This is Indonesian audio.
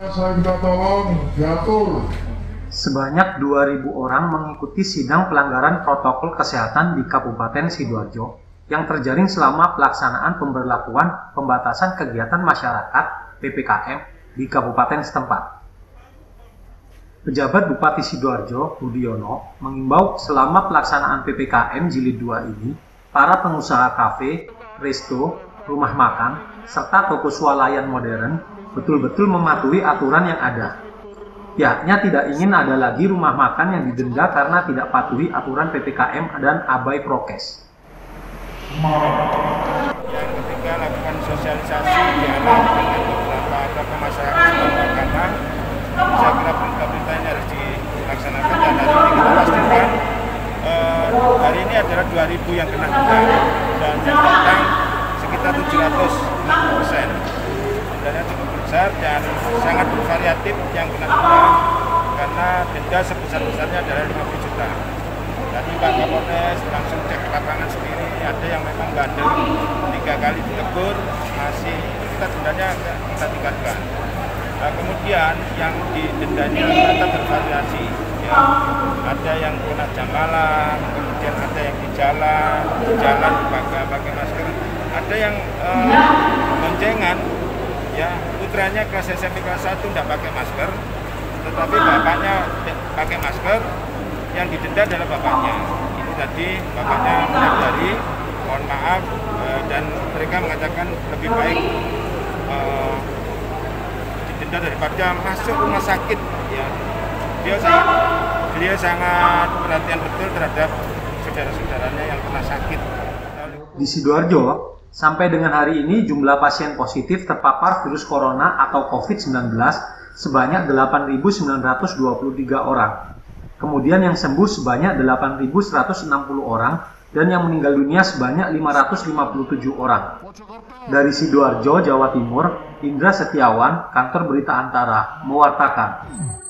Saya minta tolong diatur. Sebanyak 2.000 orang mengikuti sidang pelanggaran protokol kesehatan di Kabupaten Sidoarjo yang terjaring selama pelaksanaan pemberlakuan pembatasan kegiatan masyarakat (PPKM) di kabupaten setempat. Pejabat Bupati Sidoarjo, Budiono, mengimbau selama pelaksanaan PPKM Jilid 2 ini, para pengusaha kafe, resto, rumah makan, serta toko swalayan modern betul-betul mematuhi aturan yang ada. Pihaknya tidak ingin ada lagi rumah makan yang didenda karena tidak patuhi aturan PPKM dan abai prokes. Yang ketiga, lakukan sosialisasi dialog dengan beberapa tokoh masyarakat karena saya kira berita-berita ini harus dilaksanakan, dan hari ini kita pastikan hari ini adalah 2.000 yang kena denda dan yang datang sekitar 700%. Dendanya cukup besar dan sangat bervariatif yang kena denda, karena denda sebesar-besarnya adalah 50 juta. Tadi Pak Kapolres langsung cek ke lapangan sendiri, ada yang memang bandel 3 kali ditegur, masih kita dendanya kita tingkatkan. Nah, kemudian yang didendanya tetap bervariasi, ya. Ada yang kena jam malam, kemudian ada yang di jalan pakai masker, ada yang boncengan, ya, putranya kelas SMP kelas 1 tidak pakai masker, tetapi bapaknya pakai masker, yang didenda adalah bapaknya. Ini tadi bapaknya menyadari, mohon maaf, dan mereka mengatakan lebih baik didenda daripada masuk rumah sakit, ya. Beliau sangat perhatian betul terhadap saudara-saudaranya yang pernah sakit. Di Sidoarjo, sampai dengan hari ini jumlah pasien positif terpapar virus corona atau COVID-19 sebanyak 8.923 orang. Kemudian yang sembuh sebanyak 8.160 orang dan yang meninggal dunia sebanyak 557 orang. Dari Sidoarjo, Jawa Timur, Indra Setiawan, Kantor Berita Antara, mewartakan.